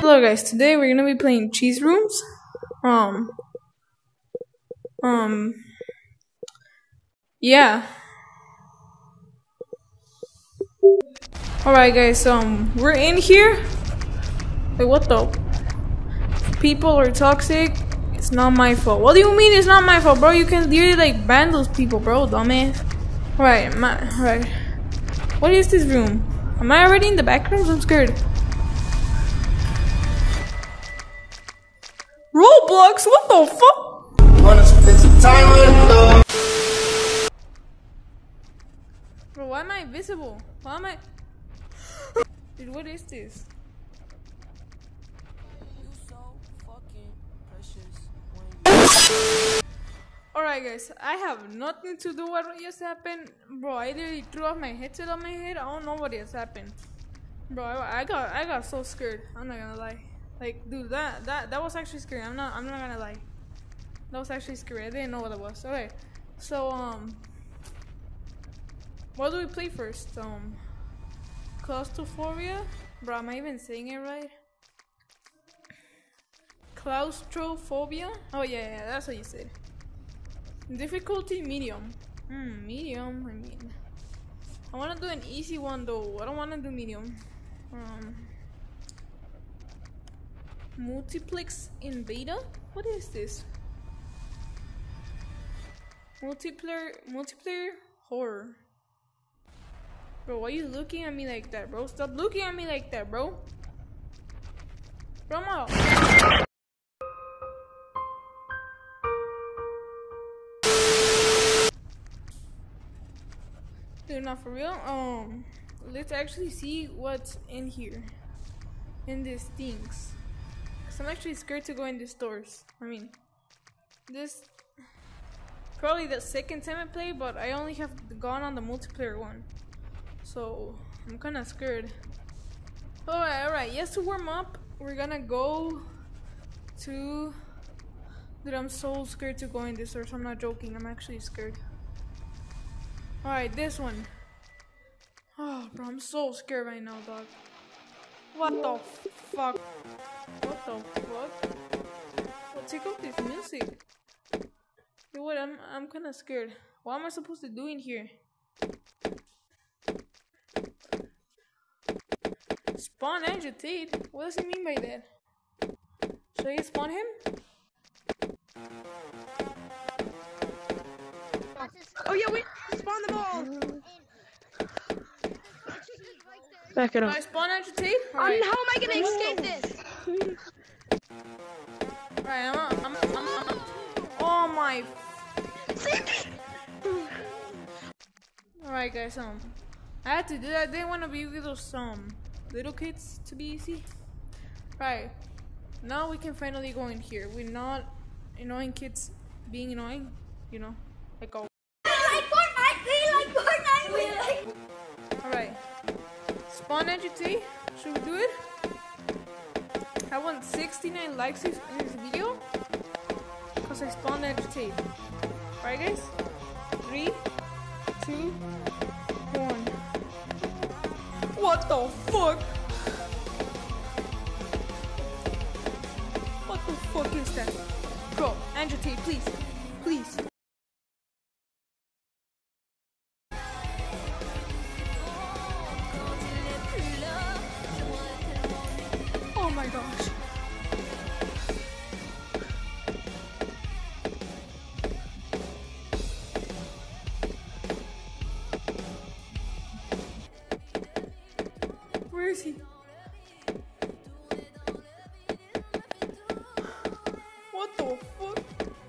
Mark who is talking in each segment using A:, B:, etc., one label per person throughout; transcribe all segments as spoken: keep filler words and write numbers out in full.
A: Hello guys, today we're gonna be playing Cheese Rooms. Um, um, yeah. Alright guys, um, we're in here. Wait, what the? People are toxic. It's not my fault. What do you mean it's not my fault, bro? You can literally like ban those people, bro, dumbass. Alright, alright. What is this room? Am I already in the back rooms? I'm scared. Roblox? What the fuck? Bro, why am I invisible? Why am I? Dude, what is this?
B: You so fucking precious.
A: Alright guys, I have nothing to do with what just happened. Bro, I literally threw off my headset on my head. I don't know what just happened. Bro, I, I got I got so scared. I'm not gonna lie. Like, dude, that that that was actually scary. I'm not I'm not gonna lie. That was actually scary. I didn't know what it was. Okay, so um, what do we play first? Um, claustrophobia. Bro, am I even saying it right? Claustrophobia. Oh yeah, yeah, that's what you said. Difficulty medium. Hmm, medium. I mean, I want to do an easy one though. I don't want to do medium. Um. Multiplex in beta? What is this? Multiplayer multiplayer horror. Bro, why are you looking at me like that, bro? Stop looking at me like that, bro. Bro, I'm out. Dude, not for real. Um, let's actually see what's in here. In these things. I'm actually scared to go in the stores. I mean, this probably the second time I play, but I only have gone on the multiplayer one, so I'm kind of scared. All right, all right. Yes, to warm up, we're gonna go to. Dude, I'm so scared to go in this stores. I'm not joking. I'm actually scared. All right, this one. Oh, bro, I'm so scared right now, dog. What the fuck? What the fuck? Well, take off this music. Dude, what? I'm I'm kind of scared. What am I supposed to do in here? Spawn agitate? What does he mean by that? Should I spawn him?
C: Oh yeah, we spawn them all.
B: Back it up.
A: Do I spawn agitate?
C: Um,
A: Right.
C: how am I gonna escape this?
A: Right, I'm, I'm, I'm, I'm, I'm, oh my. Alright guys, um, I had to do that. I didn't want to be with those um little kids to be easy. Right, now we can finally go in here. We're not annoying kids being annoying, you know, like all. Alright, spawn agitate. Should we do it? I want sixty-nine likes in this video because I spawned agitate. Right guys? Three, two, one. What the fuck? What the fuck is that? Bro, agitate, please. Please. Oh my gosh. Where is he? What the fuck?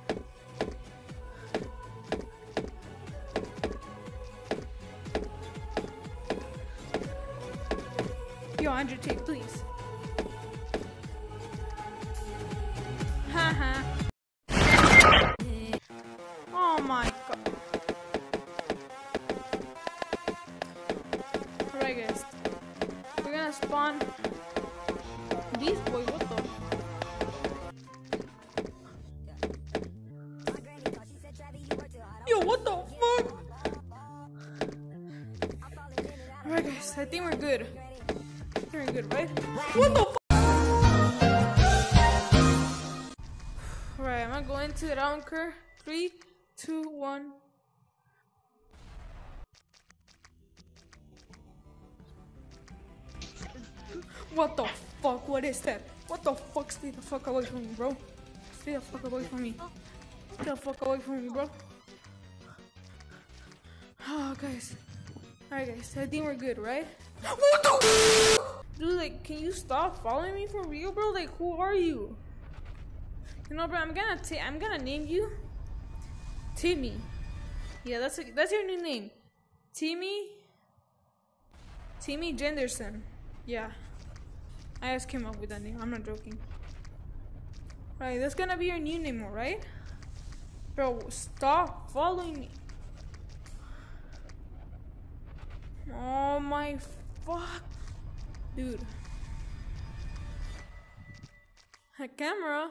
A: Yo, agitate, please. Haha. Oh my god. Alright guys. We're gonna spawn these boys. What the? Yo, what the fuck? Alright guys, I think we're good. I think we're good, right? What the fuck? I'm gonna go into it. I don't care. Three, two, one. What the fuck? What is that? What the fuck? Stay the fuck away from me, bro. Stay the fuck away from me. Stay the fuck away from me, bro. Oh, guys. Alright, guys. I think we're good, right? What the? Dude, like, can you stop following me for real, bro? Like, who are you? You know, bro, I'm gonna t I'm gonna name you Timmy. Yeah, that's a, that's your new name, Timmy. Timmy Jenderson. Yeah, I just came up with that name. I'm not joking. Right, that's gonna be your new name, alright? Bro, stop following me. Oh my fuck, dude. A camera.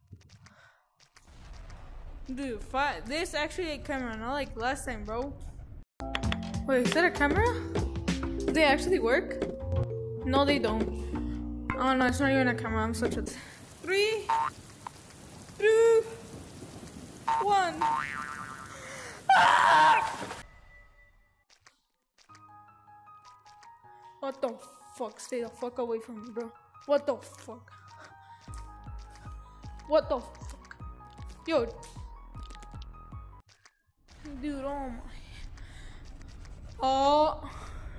A: Dude, fi this actually a camera, not like last time, bro. Wait, is that a camera? Do they actually work? No, they don't. Oh no, it's not even a camera. I'm such a t three, two, one. Ah! What the fuck? Stay the fuck away from me, bro. What the fuck? What the fuck? Yo. Dude, oh my. Oh.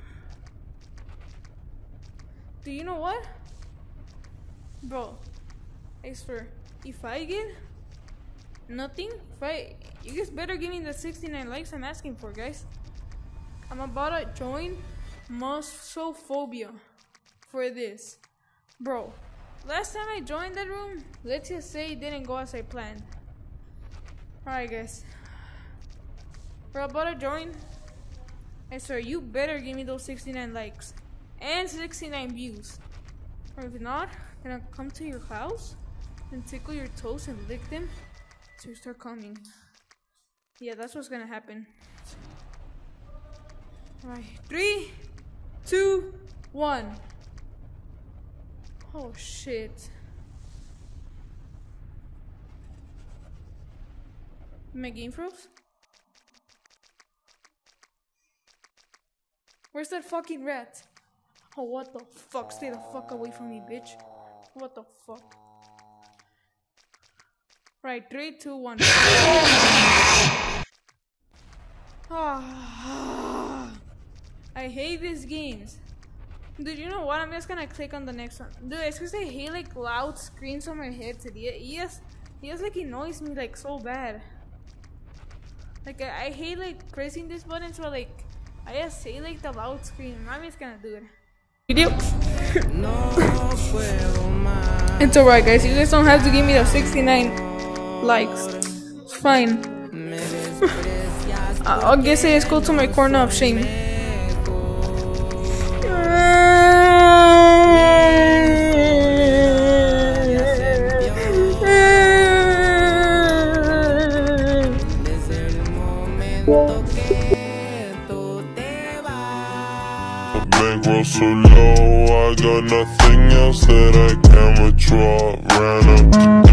A: Do you know what? Bro, I swear, if I get nothing, if I, you guys better give me the sixty-nine likes I'm asking for, guys. I'm about to join Mosophobia for this. Bro, last time I joined that room, let's just say it didn't go as I planned. Alright, guys. We're about to join. I swear, you better give me those sixty-nine likes and sixty-nine views. Or if not, then I'll come to your house and tickle your toes and lick them so you start coming. Yeah, that's what's gonna happen. Alright, three, two, one. Oh shit. My game froze? Where's that fucking rat? Oh, what the fuck? Stay the fuck away from me, bitch. What the fuck? Right, three, two, one. Ah, I hate these games. Dude, you know what? I'm just gonna click on the next one. Dude, it's because I hate like loud screams on my headset. Yes, yes, like annoys me like so bad. Like I, I hate like pressing this button, so like I just say like the loud scream. I'm just gonna do it. Video. It's alright, guys. You guys don't have to give me the sixty-nine likes. It's fine. I'll guess I just go to my corner of shame.
D: Bankroll so low, I got nothing else that I can withdraw. Ran up